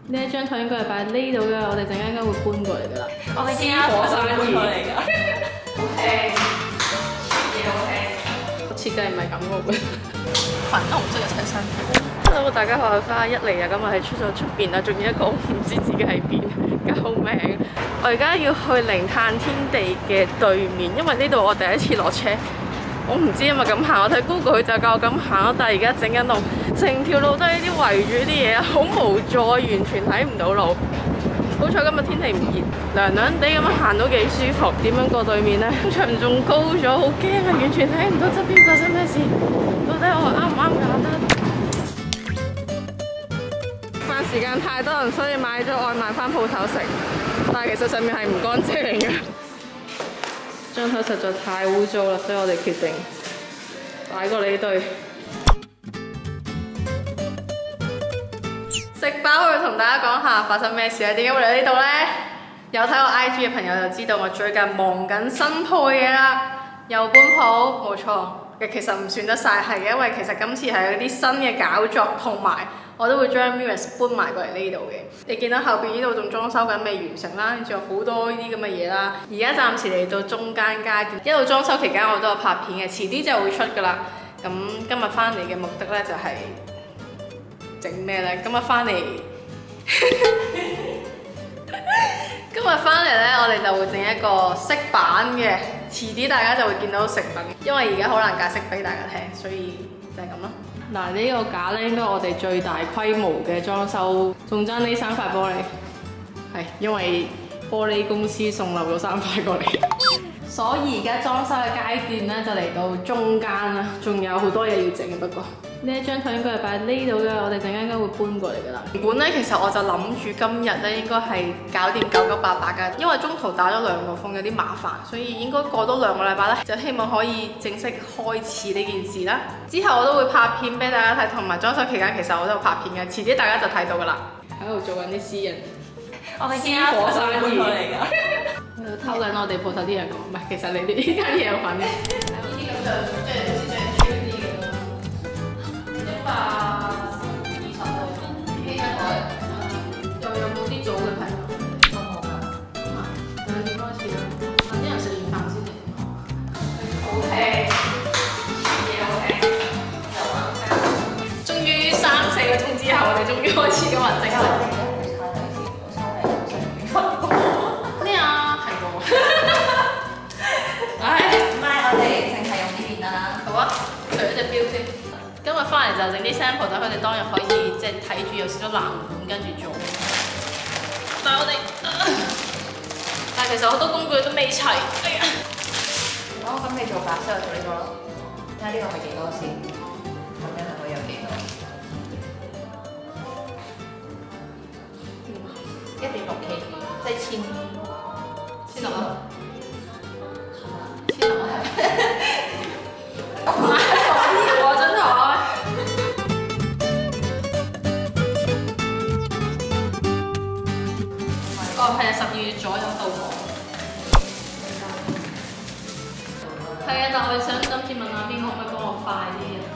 呢一張台應該係擺喺呢度嘅，我哋陣間應該會搬過嚟㗎啦。 我哋私伙生意嚟㗎。好聽，嘢好聽。 設計唔係咁嘅喎。 粉紅色嘅襯衫。 Hello， 大家好，我花一嚟啊，今日係出咗出邊啊，仲有一個唔知自己喺邊，救命！我而家要去零碳天地嘅對面，因為呢度我第一次落車。我唔知係咪咁行，我睇 Google 佢就教我咁行咯，但係而家整緊路，成條路都係啲圍住啲嘢，好無助，完全睇唔到路。好彩今日天氣唔熱，涼涼地咁樣行都幾舒服。點樣過對面呢？牆仲高咗，好驚啊！完全睇唔到側邊發生咩事，到底我啱唔啱揀得？飯時間太多人，所以買咗外賣返鋪頭食，但係其實上面係唔乾淨嘅。張台實在太污糟啦，所以我哋決定擺過呢堆。食飽去同大家講下發生咩事啊？點解會嚟呢度呢？有睇我 IG 嘅朋友就知道我最近忙緊新鋪嘅嘢啦，又搬鋪，冇錯嘅，其實唔算得晒係嘅，因為其實今次係有啲新嘅搞作，同埋我都會將 Mirrors 搬埋過嚟呢度嘅。你見到後邊呢度仲裝修緊未完成啦，仲有好多呢啲咁嘅嘢啦。而家暫時嚟到中間階段，一路裝修期間我都有拍片嘅，遲啲就會出㗎啦。咁今日翻嚟嘅目的呢，就係整咩呢？今日翻嚟，今日翻嚟呢，我哋就會整一個色板嘅，遲啲大家就會見到成品。因為而家好難解釋俾大家聽，所以就係咁咯。嗱，呢個架咧應該我哋最大規模嘅裝修，仲爭呢3塊玻璃，係因為玻璃公司送漏咗3塊過嚟，所以而家裝修嘅階段咧就嚟到中間啦，仲有好多嘢要整。不過呢一張台應該係擺喺呢度嘅，我哋陣間應該會搬過嚟㗎啦。原本咧其實我就諗住今日咧應該係搞掂9988㗎，因為中途打咗2個風有啲麻煩，所以應該過多2個禮拜咧就希望可以正式開始呢件事啦。之後我都會拍片俾大家睇，同埋裝修期間其實我都有拍片嘅，遲啲大家就睇到㗎啦。喺度做緊啲私人我哋私伙生意嚟㗎。 喺度偷緊我哋鋪頭啲人講，唔係其實你哋呢間嘢有份嘅。呢啲咁就即係好似最 cheap 啲嘅咯。120度機一台，又有冇啲組嘅朋友？冇㗎。2點開始啦，啲人食完飯先嚟。好聽，嘢好聽，又好聽。終於3-4個鐘之後，我哋終於開始今日整啦。咩啊？係喎。唉， 唔係，我哋淨係用呢邊啦。 好啊，除咗隻錶先。今日翻嚟就整啲 sample，等佢哋當日可以即係睇住有少少藍本跟住做。但係我哋，但係其實好多工具都未齊。哎呀！ 好，咁你做白色就做呢個咯。睇下呢個係幾多先？咁樣係會有幾多？1.6 kg，即係千六啊！ 千六係。可以喎，真係。哦，係啊，12月左右到貨。係啊，但我哋想今次問下邊個可唔可以幫我快啲啊？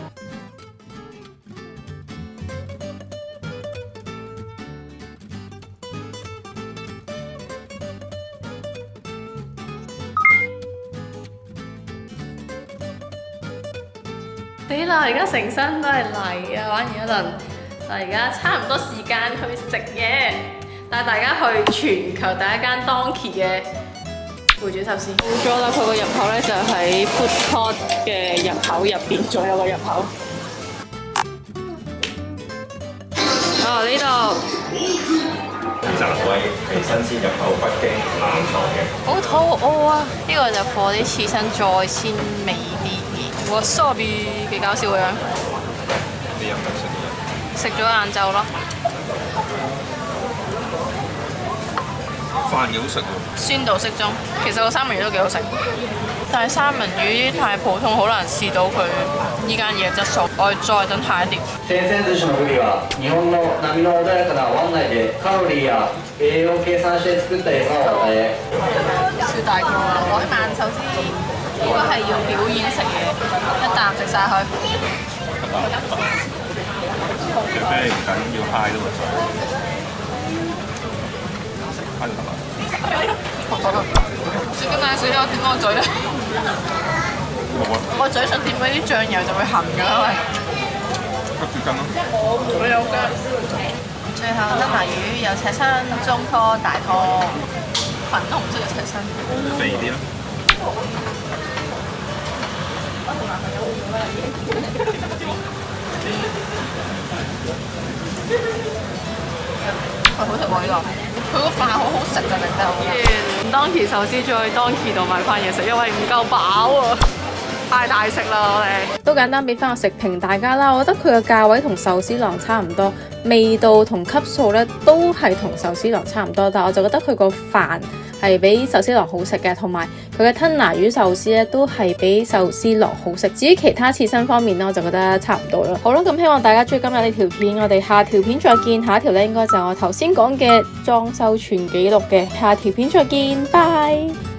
死啦！而家成身都係泥啊，玩完一輪，但係而家差唔多時間去食嘢，帶大家去全球第一間 Donkey 嘅回轉壽司。冇咗啦，佢個入口咧就喺 Food Court 嘅入口入邊，仲有個入口。哦，呢度。 閘位係新鮮入口北京冷藏嘅。 好肚餓啊！呢個就放啲刺身再鮮味啲嘅。Wasabi 幾搞笑嘅樣。 你有冇食嘢？ 食咗晏晝咯。 飯幾好食喎。 酸度適中，其實個三文魚都幾好食，但係三文魚太普通，好難試到佢依間嘢嘅質素。我再等下一碟。 天然寿司の部位は日本の波の穏やかな湾内でカロリーや栄養を計算して作った餌を与え。 超大個啊！海鰻壽司呢個係要表演食嘢，一啖食晒佢。 除非唔緊要 high 都咪個嘴咧？我嘴想掂嗰啲醬油就會痕㗎啦， 急住跟咯。 我有㗎。最後得埋魚有赤身、中拖、大拖、粉紅色嘅赤身。 肥啲咯。 好食喎呢個，佢個飯好好食啊，令到我。當期壽司再去當期度買翻嘢食，因為唔夠飽啊，太大食啦我哋。都簡單俾翻個食評大家啦，我覺得佢嘅價位同壽司郎差唔多，味道同級數咧都係同壽司郎差唔多，但係我就覺得佢個飯係比壽司郎好食嘅，同埋佢嘅吞拿魚壽司咧都係比壽司郎好食。至於其他刺身方面咧，我就覺得差唔多啦。好啦，咁希望大家中意今日呢條片，我哋下條片再見。下一條咧應該就係我頭先講嘅裝修全紀錄嘅，下條片再見，拜。